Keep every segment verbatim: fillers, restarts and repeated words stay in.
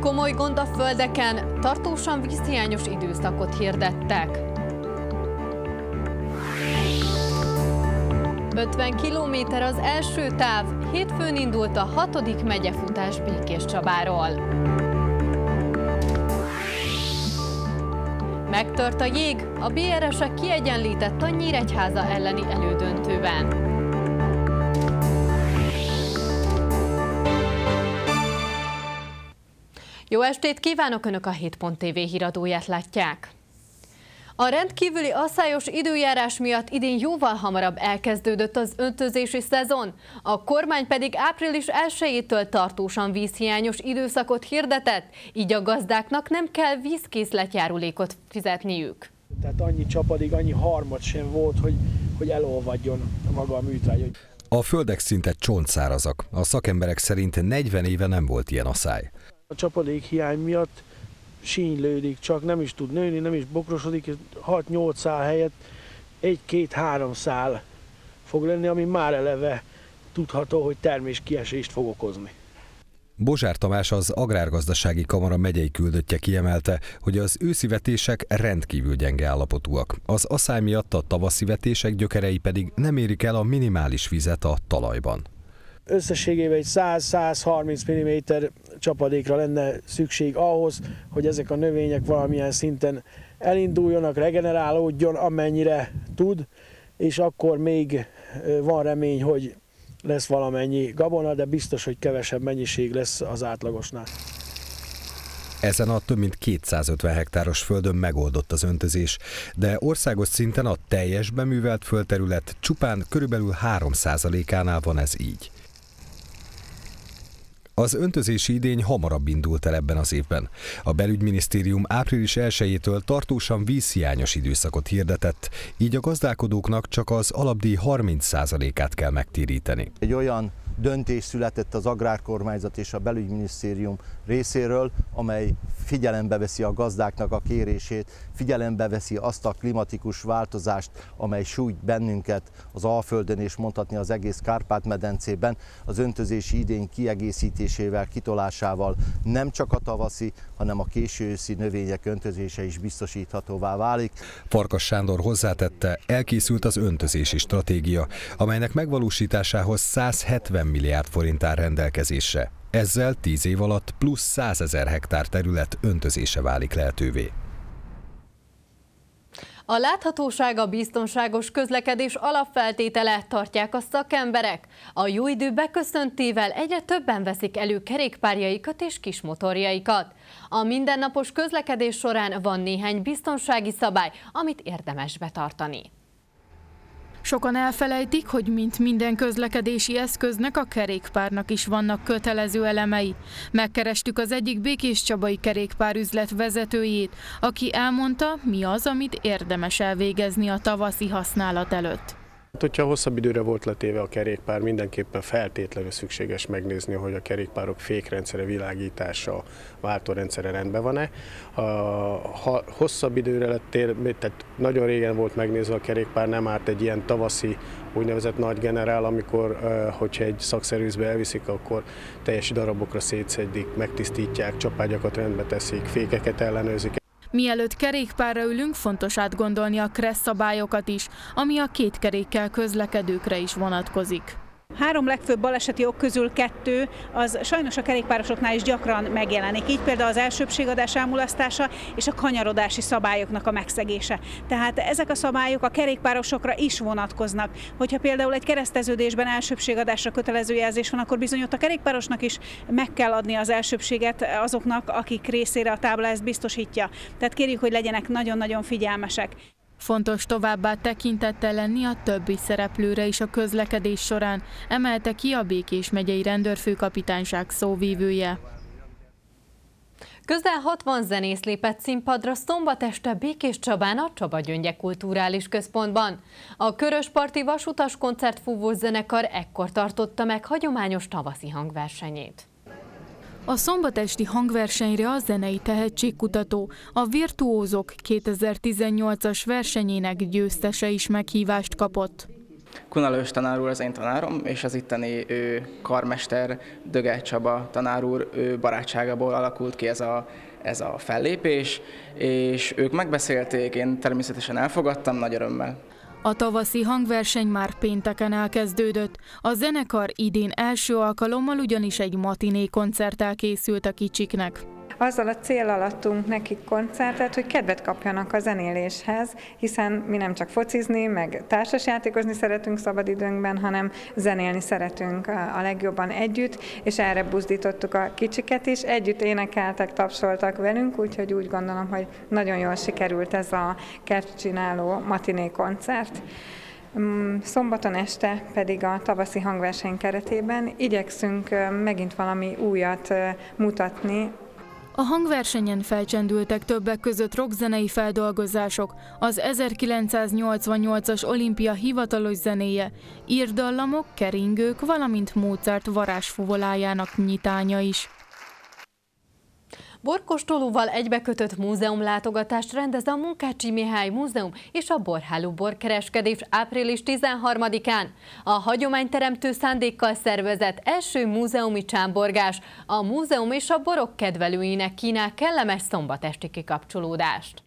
Komoly gond a földeken, tartósan vízhiányos időszakot hirdettek. ötven kilométer az első táv, hétfőn indult a hatodik megyefutás Békéscsabáról. Megtört a jég, a bé er esek kiegyenlített a Nyíregyháza elleni elődöntőben. Jó estét kívánok! Önök a hét pont té vé híradóját látják. A rendkívüli asszályos időjárás miatt idén jóval hamarabb elkezdődött az öntözési szezon, a kormány pedig április elsejétől tartósan vízhiányos időszakot hirdetett, így a gazdáknak nem kell vízkészletjárulékot fizetniük. Tehát annyi csapadék, annyi harmad sem volt, hogy, hogy elolvadjon maga a műtrágy. A földek szinte csontszárazak. A szakemberek szerint negyven éve nem volt ilyen asszály. A csapadék hiány miatt sínylődik, csak nem is tud nőni, nem is bokrosodik, hat-nyolc szál helyett egy-két-három szál fog lenni, ami már eleve tudható, hogy terméskiesést fog okozni. Bozsár Tamás, az Agrárgazdasági Kamara megyei küldöttje kiemelte, hogy az őszi vetések rendkívül gyenge állapotúak. Az asszály miatt a tavaszi vetések gyökerei pedig nem érik el a minimális vizet a talajban. Összességében egy száz-százharminc milliméter csapadékra lenne szükség ahhoz, hogy ezek a növények valamilyen szinten elinduljanak, regenerálódjon, amennyire tud, és akkor még van remény, hogy lesz valamennyi gabona, de biztos, hogy kevesebb mennyiség lesz az átlagosnál. Ezen a több mint kétszázötven hektáros földön megoldott az öntözés, de országos szinten a teljes beművelt földterület csupán körülbelül három százalékánál van ez így. Az öntözési idény hamarabb indult el ebben az évben. A belügyminisztérium április elsejétől tartósan vízhiányos időszakot hirdetett, így a gazdálkodóknak csak az alapdíj harminc százalékát kell megtéríteni. Egy olyan döntés született az Agrárkormányzat és a Belügyminisztérium részéről, amely figyelembe veszi a gazdáknak a kérését, figyelembe veszi azt a klimatikus változást, amely sújt bennünket az Alföldön és mondhatni az egész Kárpát-medencében. Az öntözési idény kiegészítésével, kitolásával nem csak a tavaszi, hanem a késő őszi növények öntözése is biztosíthatóvá válik. Farkas Sándor hozzátette, elkészült az öntözési stratégia, amelynek megvalósításához százhetven milliárd forint áll rendelkezésre. Ezzel tíz év alatt plusz százezer hektár terület öntözése válik lehetővé. A láthatóság a biztonságos közlekedés alapfeltétele, tartják a szakemberek. A jó idő beköszöntével egyre többen veszik elő kerékpárjaikat és kismotorjaikat. A mindennapos közlekedés során van néhány biztonsági szabály, amit érdemes betartani. Sokan elfelejtik, hogy mint minden közlekedési eszköznek, a kerékpárnak is vannak kötelező elemei. Megkerestük az egyik békéscsabai kerékpárüzlet vezetőjét, aki elmondta, mi az, amit érdemes elvégezni a tavaszi használat előtt. Hogyha hosszabb időre volt letéve a kerékpár, mindenképpen feltétlenül szükséges megnézni, hogy a kerékpárok fékrendszere, világítása, váltórendszere rendben van-e. Ha hosszabb időre lettél, tehát nagyon régen volt megnézve a kerékpár, nem árt egy ilyen tavaszi úgynevezett nagy generál, amikor, hogyha egy szakszervizbe elviszik, akkor teljes darabokra szétszedik, megtisztítják, csapágyakat rendbe teszik, fékeket ellenőrzik. Mielőtt kerékpárra ülünk, fontos átgondolni a kressz szabályokat is, ami a két kerékkel közlekedőkre is vonatkozik. Három legfőbb baleseti ok közül kettő, az sajnos a kerékpárosoknál is gyakran megjelenik. Így például az elsőbbségadás elmulasztása és a kanyarodási szabályoknak a megszegése. Tehát ezek a szabályok a kerékpárosokra is vonatkoznak. Hogyha például egy kereszteződésben elsőbbségadásra kötelező jelzés van, akkor bizony ott a kerékpárosnak is meg kell adni az elsőbbséget azoknak, akik részére a tábla ezt biztosítja. Tehát kérjük, hogy legyenek nagyon-nagyon figyelmesek. Fontos továbbá tekintettel lenni a többi szereplőre is a közlekedés során, emelte ki a Békés megyei rendőrfőkapitányság szóvívője. Közel hatvan zenész lépett színpadra szombat este Békéscsabán a Csaba Gyöngye Kulturális Központban. A Körösparti Vasutas Koncertfúvós Zenekar ekkor tartotta meg hagyományos tavaszi hangversenyét. A szombatesti hangversenyre a zenei tehetségkutató, a Virtuózok kétezer-tizennyolcas versenyének győztese is meghívást kapott. Kuna Lős tanár úr az én tanárom, és az itteni ő, karmester Döge Csaba tanár úr ő barátságából alakult ki ez a, ez a fellépés, és ők megbeszélték, én természetesen elfogadtam nagy örömmel. A tavaszi hangverseny már pénteken elkezdődött. A zenekar idén első alkalommal ugyanis egy matiné koncerttel készült a kicsiknek. Azzal a céllal adtunk nekik koncertet, hogy kedvet kapjanak a zenéléshez, hiszen mi nem csak focizni, meg társasjátékozni szeretünk szabadidőnkben, hanem zenélni szeretünk a legjobban együtt, és erre buzdítottuk a kicsiket is. Együtt énekeltek, tapsoltak velünk, úgyhogy úgy gondolom, hogy nagyon jól sikerült ez a kertcsináló matiné koncert. Szombaton este pedig a tavaszi hangverseny keretében igyekszünk megint valami újat mutatni. A hangversenyen felcsendültek többek között rockzenei feldolgozások, az ezerkilencszáznyolcvannyolcas olimpia hivatalos zenéje, írdallamok, keringők, valamint Mozart varázsfuvolájának nyitánya is. Borkóstolóval egybekötött múzeumlátogatást rendez a Munkácsy Mihály Múzeum és a Borháló borkereskedés április tizenharmadikán. A hagyományteremtő szándékkal szervezett első múzeumi csámborgás a múzeum és a borok kedvelőinek kínál kellemes szombatesti kikapcsolódást.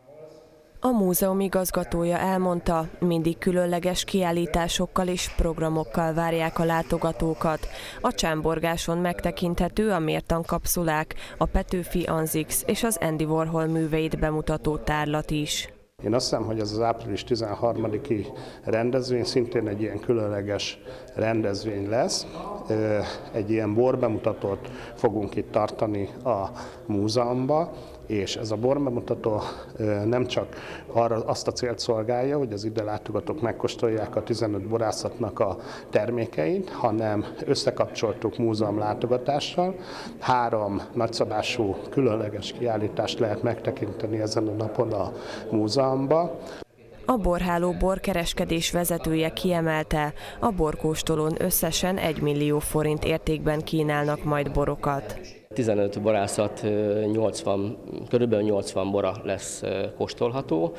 A múzeum igazgatója elmondta, mindig különleges kiállításokkal és programokkal várják a látogatókat. A csámborgáson megtekinthető a mértankapszulák, a Petőfi Anzix és az Andy Warhol műveit bemutató tárlat is. Én azt hiszem, hogy ez az április tizenharmadiki rendezvény szintén egy ilyen különleges rendezvény lesz. Egy ilyen borbemutatót fogunk itt tartani a múzeumban, és ez a borbemutató nem csak arra azt a célt szolgálja, hogy az ide látogatók megkóstolják a tizenöt borászatnak a termékeit, hanem összekapcsoltuk múzeum látogatással. Három nagyszabású különleges kiállítást lehet megtekinteni ezen a napon a múzeumban. A Borháló borkereskedés vezetője kiemelte, a borkóstolón összesen egy millió forint értékben kínálnak majd borokat. tizenöt borászat, nyolcvan, körülbelül nyolcvan bora lesz kóstolható.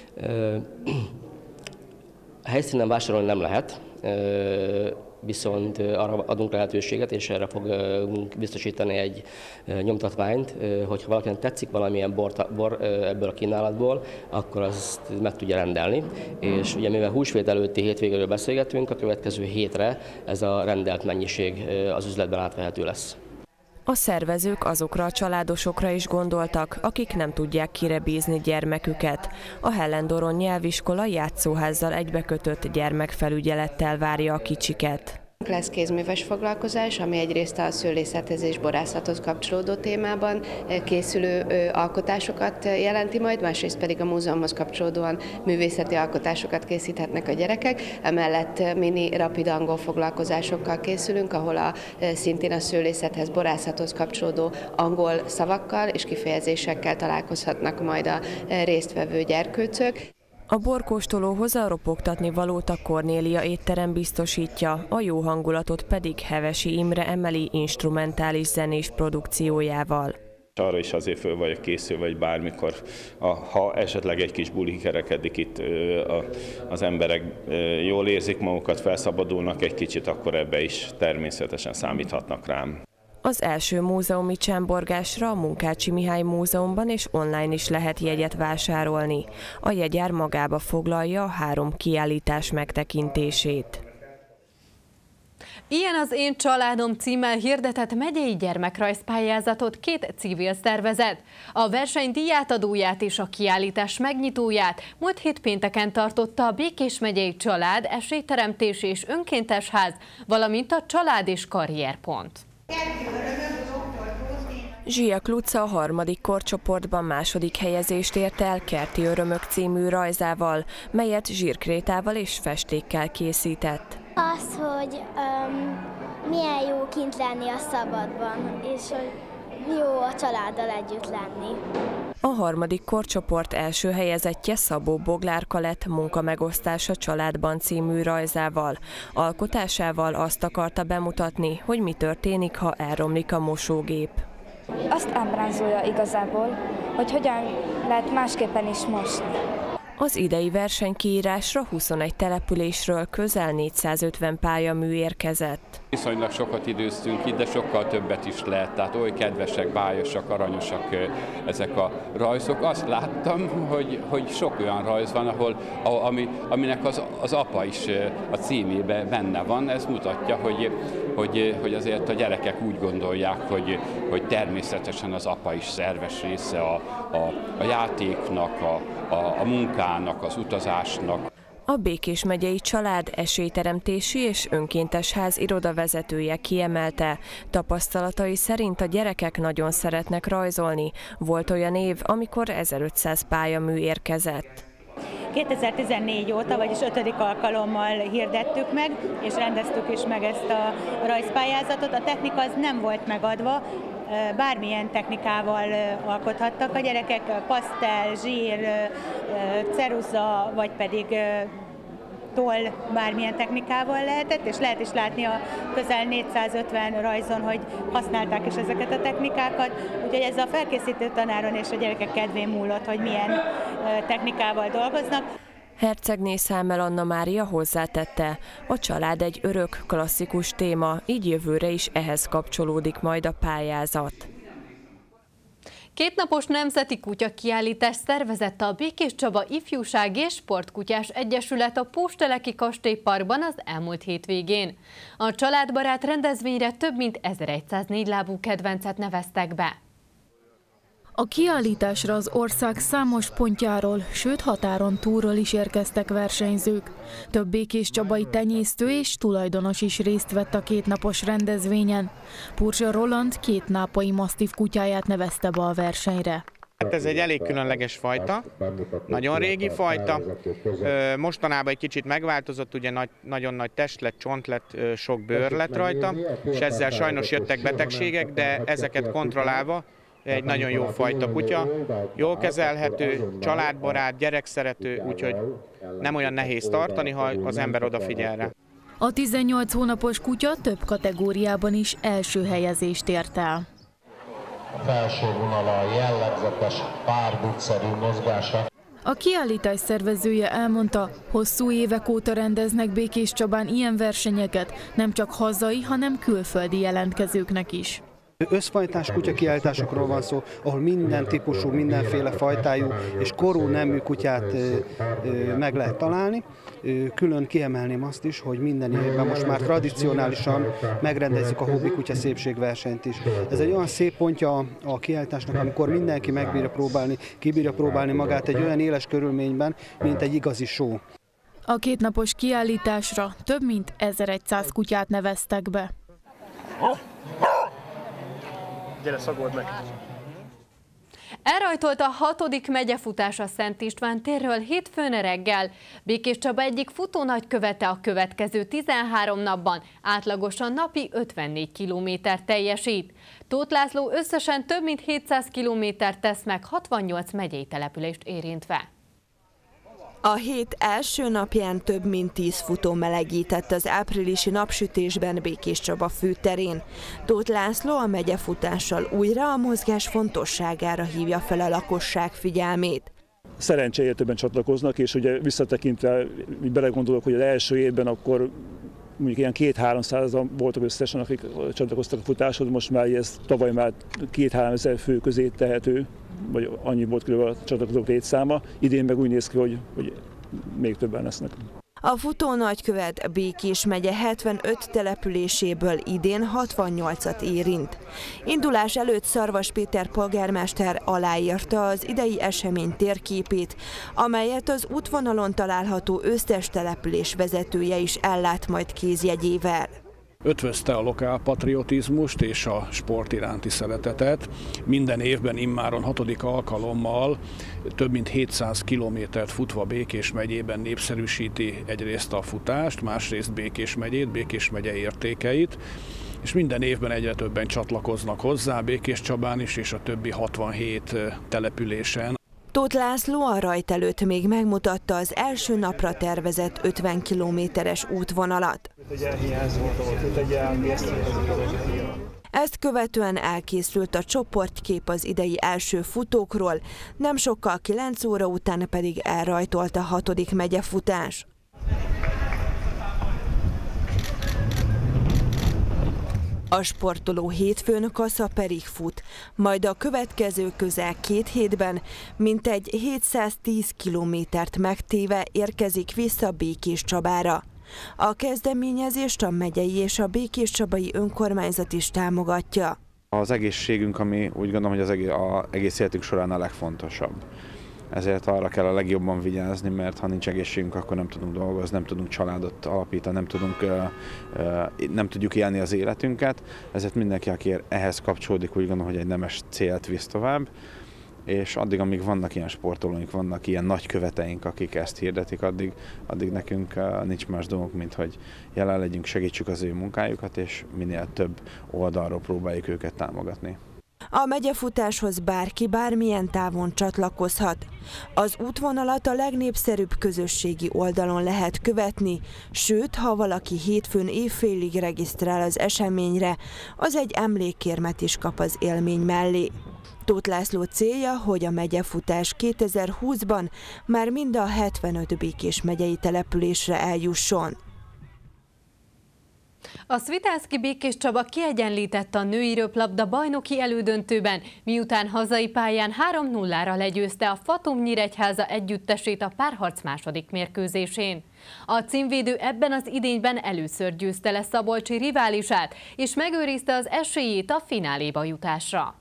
A helyszínen vásárolni nem lehet, viszont arra adunk lehetőséget, és erre fogunk biztosítani egy nyomtatványt, hogyha valakinek tetszik valamilyen bor, bor ebből a kínálatból, akkor azt meg tudja rendelni. És ugye mivel húsvét előtti hétvégéről beszélgetünk, a következő hétre ez a rendelt mennyiség az üzletben átvehető lesz. A szervezők azokra a családosokra is gondoltak, akik nem tudják kire bízni gyermeküket. A Hellendoron nyelviskola játszóházzal egybekötött gyermekfelügyelettel várja a kicsiket. Lesz kézműves foglalkozás, ami egyrészt a szőlészethez és borászathoz kapcsolódó témában készülő alkotásokat jelenti majd, másrészt pedig a múzeumhoz kapcsolódóan művészeti alkotásokat készíthetnek a gyerekek. Emellett mini rapid angol foglalkozásokkal készülünk, ahol a, szintén a szőlészethez, borászathoz kapcsolódó angol szavakkal és kifejezésekkel találkozhatnak majd a résztvevő gyerkőcök. A borkóstolóhoz a ropogtatni valót a Kornélia étterem biztosítja, a jó hangulatot pedig Hevesi Imre emeli instrumentális zenés produkciójával. Arra is azért föl vagyok készülve, vagy bármikor, ha esetleg egy kis buli kerekedik itt, az emberek jól érzik magukat, felszabadulnak egy kicsit, akkor ebbe is természetesen számíthatnak rám. Az első múzeumi csámborgásra a Munkácsy Mihály Múzeumban és online is lehet jegyet vásárolni. A jegyár magába foglalja a három kiállítás megtekintését. Ilyen az Én családom címmel hirdetett megyei gyermekrajzpályázatot két civil szervezet. A verseny díjátadóját és a kiállítás megnyitóját múlt hét pénteken tartotta a Békés megyei Család, Esélyteremtés és Önkéntes Ház, valamint a Család és Karrierpont. Zsia Kluca a harmadik korcsoportban második helyezést ért el Kerti Örömök című rajzával, melyet zsírkrétával és festékkel készített. Az, hogy um, milyen jó kint lenni a szabadban, és hogy jó a családdal együtt lenni. A harmadik korcsoport első helyezettje Szabó Boglárka lett Munkamegosztás családban című rajzával. Alkotásával azt akarta bemutatni, hogy mi történik, ha elromlik a mosógép. Azt ábrázolja igazából, hogy hogyan lehet másképpen is mosni. Az idei versenykiírásra huszonegy településről közel négyszázötven pályamű érkezett. Viszonylag sokat időztünk itt, de sokkal többet is lehet, tehát oly kedvesek, bájosak, aranyosak ezek a rajzok. Azt láttam, hogy, hogy sok olyan rajz van, ahol, ami, aminek az, az apa is a címében benne van. Ez mutatja, hogy, hogy, hogy azért a gyerekek úgy gondolják, hogy, hogy természetesen az apa is szerves része a, a, a játéknak, a, a, a munkának, az utazásnak. A Békés megyei család esélyteremtési és önkéntes ház irodavezetője kiemelte, tapasztalatai szerint a gyerekek nagyon szeretnek rajzolni. Volt olyan év, amikor ezerötszáz pályamű érkezett. kétezer-tizennégy óta, vagyis ötödik alkalommal hirdettük meg, és rendeztük is meg ezt a rajzpályázatot. A technika az nem volt megadva, bármilyen technikával alkothattak a gyerekek, pasztel, zsír, ceruza, vagy pedig toll, bármilyen technikával lehetett, és lehet is látni a közel négyszázötven rajzon, hogy használták is ezeket a technikákat, úgyhogy ez a felkészítő tanáron és a gyerekek kedvén múlott, hogy milyen technikával dolgoznak. Hercegné Számmel Anna Mária hozzátette, a család egy örök, klasszikus téma, így jövőre is ehhez kapcsolódik majd a pályázat. Kétnapos nemzeti kutyakiállítás szervezett a Békéscsaba Ifjúsági és Sportkutyás Egyesület a Pósteleki Kastélyparkban az elmúlt hétvégén. A családbarát rendezvényre több mint ezerszáz négylábú kedvencet neveztek be. A kiállításra az ország számos pontjáról, sőt határon túlról is érkeztek versenyzők. Több békéscsabai tenyésztő és tulajdonos is részt vett a kétnapos rendezvényen. Purcsa Roland két nápai masztív kutyáját nevezte be a versenyre. Hát ez egy elég különleges fajta, nagyon régi fajta. Mostanában egy kicsit megváltozott, ugye nagy, nagyon nagy test lett, csont lett, sok bőr lett rajta, és ezzel sajnos jöttek betegségek, de ezeket kontrollálva egy nagyon jó fajta kutya, jól kezelhető, családbarát, gyerekszerető, úgyhogy nem olyan nehéz tartani, ha az ember odafigyel rá. A tizennyolc hónapos kutya több kategóriában is első helyezést ért el. A felső vonala a jellegzetes párducszerű mozgása. A kiállítás szervezője elmondta, hosszú évek óta rendeznek Békéscsabán ilyen versenyeket, nem csak hazai, hanem külföldi jelentkezőknek is. Összfajtás kutyakiállításokról van szó, ahol minden típusú, mindenféle fajtájú és korú nemű kutyát meg lehet találni. Külön kiemelném azt is, hogy minden évben most már tradicionálisan megrendezzük a hobbi kutya szépségversenyt is. Ez egy olyan szép pontja a kiállításnak, amikor mindenki megbírja próbálni, kibírja próbálni magát egy olyan éles körülményben, mint egy igazi show. A kétnapos kiállításra több mint ezerszáz kutyát neveztek be. Gyere, szagold meg! Elrajtolt a hatodik megyefutás a Szent István térről hétfőn reggel. Békéscsaba egyik futónagykövete a következő tizenhárom napban átlagosan napi ötvennégy kilométert teljesít. Tóth László összesen több mint hétszáz kilométert tesz meg hatvannyolc megyei települést érintve. A hét első napján több mint tíz futó melegített az áprilisi napsütésben Békéscsaba főterén. Tóth László a megyefutással újra a mozgás fontosságára hívja fel a lakosság figyelmét. Szerencsére többen csatlakoznak, és ugye visszatekintve belegondolok, hogy az első évben akkor mondjuk ilyen két-háromszázan voltak összesen, akik csatlakoztak a futáshoz, most már ez tavaly már két-három ezer fő közé tehető, vagy annyi volt körülbelül a csatlakozók létszáma. Idén meg úgy néz ki, hogy, hogy még többen lesznek. A futónagykövet Békés megye hetvenöt településéből idén hatvannyolcat érint. Indulás előtt Szarvas Péter polgármester aláírta az idei esemény térképét, amelyet az útvonalon található összes település vezetője is ellát majd kézjegyével. Ötvözte a lokál patriotizmust és a sport iránti szeretetet. Minden évben immáron hatodik alkalommal több mint hétszáz kilométert futva Békés megyében népszerűsíti egyrészt a futást, másrészt Békés megyét, Békés megye értékeit, és minden évben egyre többen csatlakoznak hozzá, Békéscsabán is és a többi hatvanhét településen. Tóth László a rajt előtt még megmutatta az első napra tervezett ötven kilométeres útvonalat. Ezt követően elkészült a csoportkép az idei első futókról, nem sokkal kilenc óra után pedig elrajtolt a hatodik megyefutás. A sportoló hétfőn Kaszaperig fut, majd a következő közel két hétben mintegy hétszáztíz kilométert megtéve érkezik vissza Békéscsabára. A kezdeményezést a megyei és a békéscsabai önkormányzat is támogatja. Az egészségünk, ami úgy gondolom, hogy az egész, a egész életünk során a legfontosabb. Ezért arra kell a legjobban vigyázni, mert ha nincs egészségünk, akkor nem tudunk dolgozni, nem tudunk családot alapítani, nem, tudunk, nem tudjuk élni az életünket. Ezért mindenki, aki ehhez kapcsolódik, úgy gondolom, hogy egy nemes célt visz tovább. És addig, amíg vannak ilyen sportolóink, vannak ilyen nagyköveteink, akik ezt hirdetik, addig, addig nekünk nincs más dolgunk, mint hogy jelen legyünk, segítsük az ő munkájukat, és minél több oldalról próbáljuk őket támogatni. A megyefutáshoz bárki bármilyen távon csatlakozhat. Az útvonalat a legnépszerűbb közösségi oldalon lehet követni, sőt, ha valaki hétfőn évfélig regisztrál az eseményre, az egy emlékkérmet is kap az élmény mellé. Tóth László célja, hogy a megyefutás kétezer-húszban már mind a hetvenöt Békés megyei településre eljusson. A Svitavsky Békéscsaba kiegyenlített a női röplabda bajnoki elődöntőben, miután hazai pályán három nullára legyőzte a Fatum Nyíregyháza együttesét a párharc második mérkőzésén. A címvédő ebben az idényben először győzte le szabolcsi riválisát, és megőrizte az esélyét a fináléba jutásra.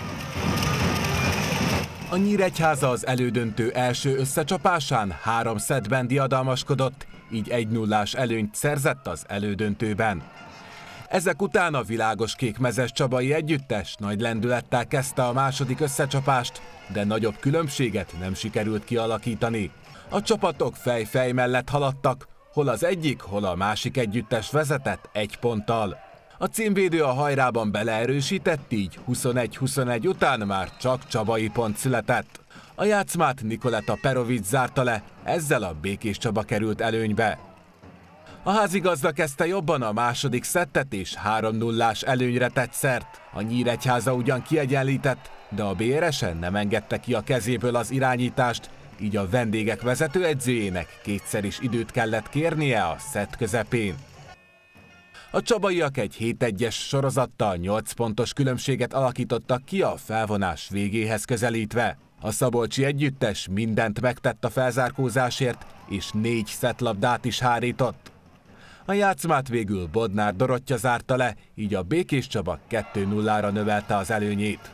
A Nyíregyháza az elődöntő első összecsapásán három szettben diadalmaskodott, így egy nullás előnyt szerzett az elődöntőben. Ezek után a világos kékmezes csabai együttes nagy lendülettel kezdte a második összecsapást, de nagyobb különbséget nem sikerült kialakítani. A csapatok fej-fej mellett haladtak, hol az egyik, hol a másik együttes vezetett egy ponttal. A címvédő a hajrában beleerősített, így huszonegy huszonegy után már csak csabai pont született. A játszmát Nikoleta Perovic zárta le, ezzel a Békéscsaba került előnybe. A házigazda kezdte jobban a második szettet és három nullás előnyre tett szert. A Nyíregyháza ugyan kiegyenlített, de a bé er es-en nem engedte ki a kezéből az irányítást, így a vendégek vezetőedzőjének kétszer is időt kellett kérnie a szett közepén. A csabaiak egy hét egyes sorozattal nyolc pontos különbséget alakítottak ki a felvonás végéhez közelítve. A szabolcsi együttes mindent megtett a felzárkózásért, és négy szettlabdát is hárított. A játszmát végül Bodnár Dorottya zárta le, így a Békéscsaba kettő nullára növelte az előnyét.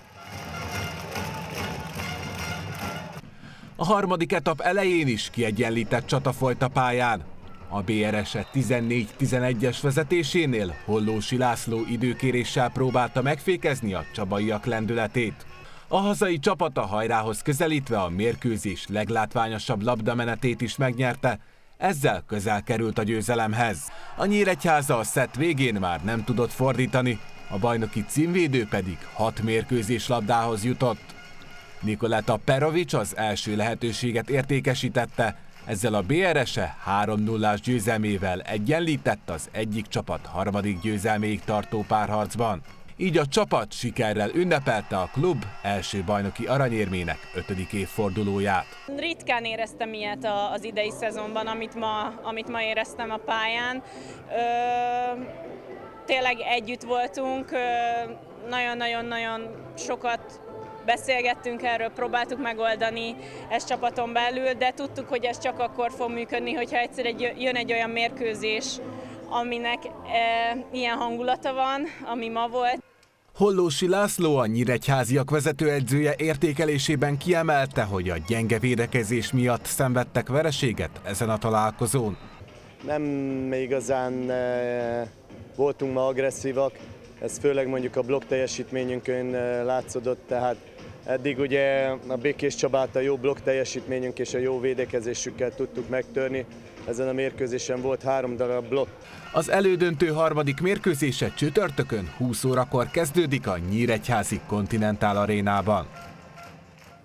A harmadik etap elején is kiegyenlített csata folyt a pályán. A bé er es tizennégy tizenegyes vezetésénél Hollósi László időkéréssel próbálta megfékezni a csabaiak lendületét. A hazai csapat a hajrához közelítve a mérkőzés leglátványosabb labdamenetét is megnyerte, ezzel közel került a győzelemhez. A Nyíregyháza a szett végén már nem tudott fordítani, a bajnoki címvédő pedig hat mérkőzés labdához jutott. Nikoleta Perovic az első lehetőséget értékesítette, ezzel a bé er es-e három nullás győzelmével egyenlített az egyik csapat harmadik győzelméig tartó párharcban. Így a csapat sikerrel ünnepelte a klub első bajnoki aranyérmének ötödik évfordulóját. Ritkán éreztem ilyet az idei szezonban, amit ma, amit ma éreztem a pályán. Ö, tényleg együtt voltunk, nagyon-nagyon-nagyon sokat beszélgettünk erről, próbáltuk megoldani ezt csapaton belül, de tudtuk, hogy ez csak akkor fog működni, hogyha egyszer egy, jön egy olyan mérkőzés, aminek e, ilyen hangulata van, ami ma volt. Hollósi László, a nyíregyháziak vezetőedzője értékelésében kiemelte, hogy a gyenge védekezés miatt szenvedtek vereséget ezen a találkozón. Nem igazán e, voltunk ma agresszívak, ez főleg mondjuk a blokk teljesítményünkön e, látszódott, tehát eddig ugye a Békéscsabát a jó blokk teljesítményünk és a jó védekezésükkel tudtuk megtörni. Ezen a mérkőzésen volt három darab blokk. Az elődöntő harmadik mérkőzése csütörtökön húsz órakor kezdődik a nyíregyházi Continental Arénában.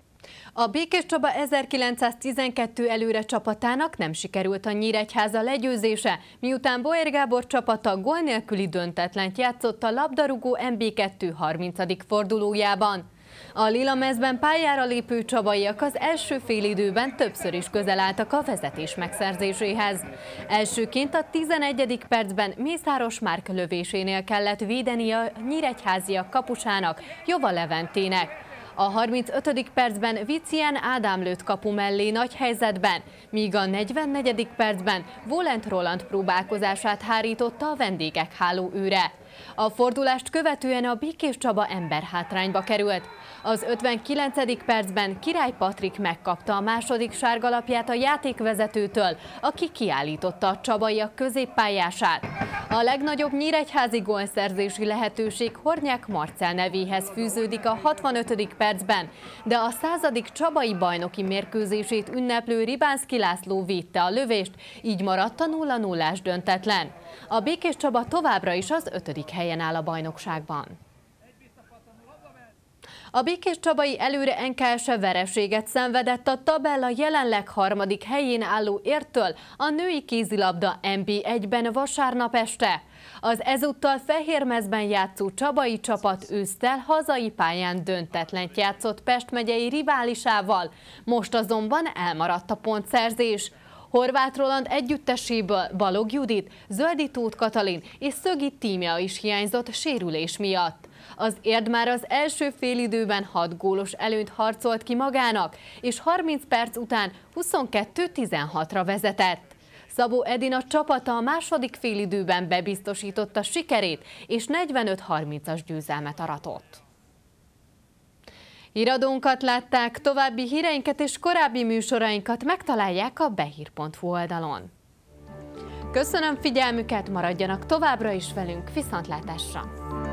A Békés Csaba ezerkilencszáztizenkettő előre csapatának nem sikerült a Nyíregyháza legyőzése, miután Boér Gábor csapata gól nélküli döntetlent játszott a labdarúgó em bé kettő harmincadik fordulójában. A Lilamezben pályára lépő csabaiak az első félidőben többször is közel álltak a vezetés megszerzéséhez. Elsőként a tizenegyedik percben Mészáros Márk lövésénél kellett védeni a nyíregyháziak kapusának, Jova Leventének. A harmincötödik percben Vicián Ádám lőtt kapu mellé nagy helyzetben, míg a negyvennegyedik percben Volent Roland próbálkozását hárította a vendégek hálóőre. A fordulást követően a Békés Csaba emberhátrányba került. Az ötvenkilencedik percben Király Patrik megkapta a második sárgalapját a játékvezetőtől, aki kiállította a csabaiak középpályását. A legnagyobb nyíregyházi gólszerzési lehetőség Hornyák Marcell nevéhez fűződik a hatvanötödik percben, de a századik csabai bajnoki mérkőzését ünneplő Ribánszky László védte a lövést, így maradt a nulla nullás döntetlen. A Békés Csaba továbbra is az ötödik helyen áll a bajnokságban. A Békés Csabai előre en ká es-e vereséget szenvedett a tabella jelenleg harmadik helyén álló Értől a női kézilabda em bé egyben vasárnap este. Az ezúttal Fehérmezben játszó csabai csapat ősszel hazai pályán döntetlent játszott Pest megyei riválisával, most azonban elmaradt a pontszerzés. Horváth Roland együtteséből Balog Judit, Zöldi Tóth Katalin és Szögi Tímea is hiányzott sérülés miatt. Az Érd már az első félidőben hat gólos előnyt harcolt ki magának, és harminc perc után huszonkettő tizenhatra vezetett. Szabó Edina csapata a második félidőben bebiztosította sikerét, és negyvenöt harmincas győzelmet aratott. Híradónkat látták, további híreinket és korábbi műsorainkat megtalálják a behír pont hu oldalon. Köszönöm figyelmüket, maradjanak továbbra is velünk, viszontlátásra!